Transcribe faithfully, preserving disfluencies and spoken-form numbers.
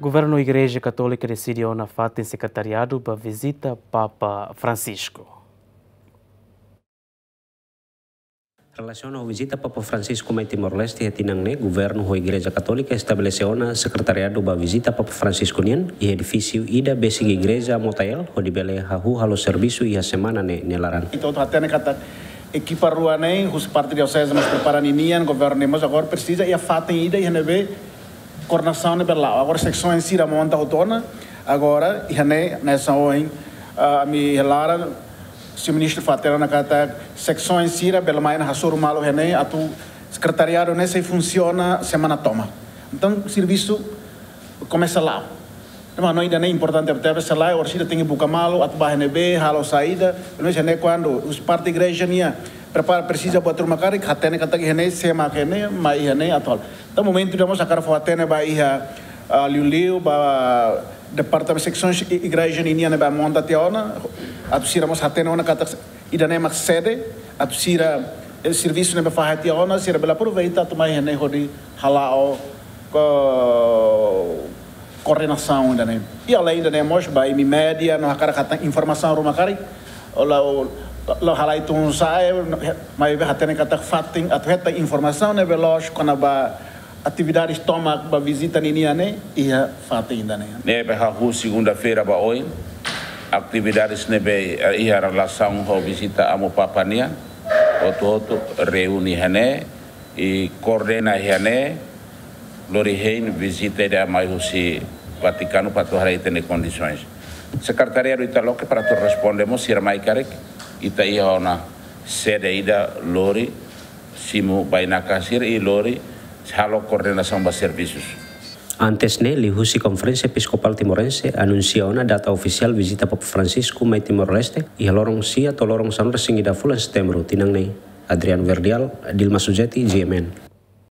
Governo Igreja Católica decidiu na fato em secretariado para visita Papa Francisco. Relação à visita Papa Francisco a Timor-Leste e Tinangne, governo da Igreja Católica estabeleceu na secretariado para visita Papa Francisco nian e edifício ida besi igreja Motael, onde bele hahu halo serviço e a semana ne nelaran. Então até kata equipa rua nem os parte diocese mas preparam nian governo mas agora precisa e a fato ida e nebe coordenação ne bela agora secção em Sira monta autona agora e ne nessa hoje a mi helara se o ministro fatera na kata secção em Sira bela mais na hasor malo hene atu secretariado nesse funciona semana toma então serviço começa lá mas não ainda nem importante até se lá orcida tem que buscar malo atu bahne be halo saída não é quando os parte da igreja nia prepara precisa botar uma cara que até kata que hene sema que hene mas hene atol então momento damos a cara fatena ba ia liu liu ba departamento secções igreja nia ne ba monta teona atu sira mos hatena ona kata ida ne mak sede atu sira el serviço ne ba fahati ona sira bela aproveita atu mai hene hodi halao ko coordenação ainda nem e além ainda nem mos ba mi média no cara kata informação ruma kari ola lo halai tun sai mai be hatena kata fatin atu heta informação ne veloz quando ba atividades toma ba visita ninia ne ia fatin ainda nem ne be ha segunda-feira ba oi atividades ne be ia relação ho visita amo papania oto oto reuni hane e coordena hane lori hein visita da mai husi Vaticano para tornar tene condições secretariado italo que para to respondemos sir mai karek ita ia ona sede ida lori simu baina kasir e lori halo coordenação ba serviços. Antes ne lihusi Conferência Episcopal Timorense anuncia una data oficial visita Papa Francisco mai Timor-Leste e lorong sia to lorong sanur singida fulan setembro tinang nei Adrian Verdial Dilma Sujeti G M N.